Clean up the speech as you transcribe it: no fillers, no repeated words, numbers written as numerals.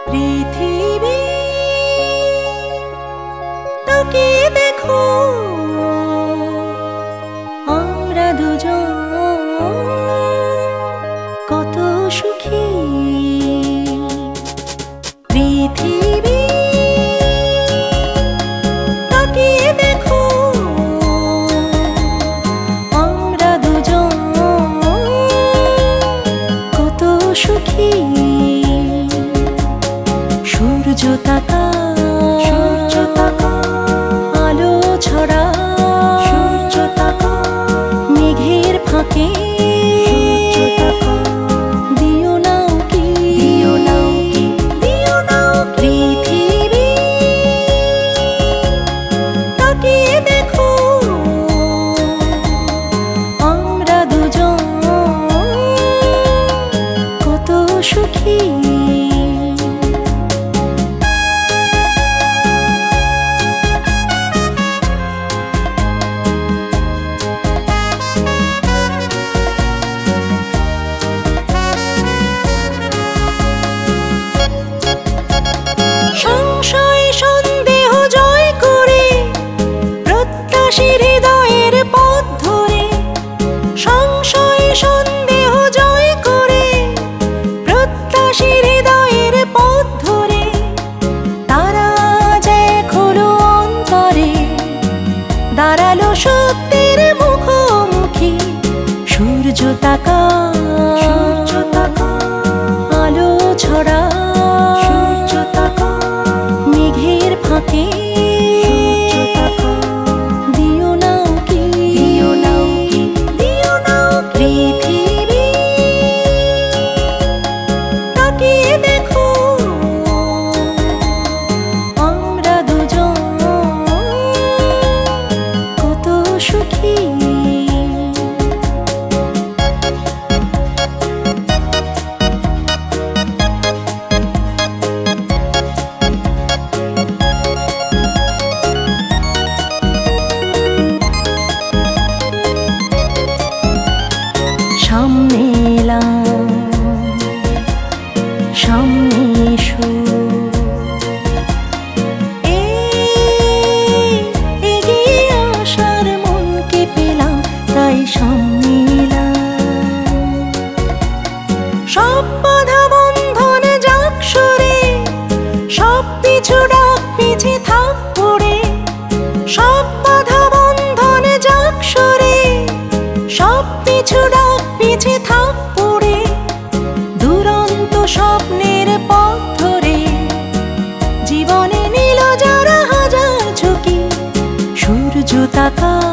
পৃথিবী তোকে দেখো আমরা দুজন কত সুখী। পৃথিবী তোকে দেখো আমরা দুজন কত সুখী। সূর্য তাকা আলো ছড়া মেঘের ফাঁকে দিও নাও কি পৃথিবী তাকিয়ে দেখো আমরা দুজন কত সুখী। সংশয় সন্দেহ জয় করে প্রত্যাশী হৃদয়ের পথ ধরে, সংশয় সন্দেহ জয় করে প্রত্যাশী হৃদয়ের পথ ধরে, তারা যে খোলো অন্তরে দাঁড়ালো সত্যের মুখোমুখি। সূর্য তাকা আলো ছড়া মেঘের ফাঁকে দিও নাও কি পৃথিবী তাকিয়ে দেখো আমরা দুজন কত সুখী। সামনে এলাম সামনে এসো, এগিয়ে আসার মনকে পেলাম তাই সামনে এলাম। সব বাধা বন্ধন যাক সরে, সব পিছু ডাক পিছে থাক পড়ে। সব বাধা বন্ধন যাক সরে, সব পিছু ডাক পিছে থাক পড়ে। দুরন্ত স্বপ্নের পথ ধরে জীবনে নিল যারা হাজার ঝুঁকি। সূর্য তাকা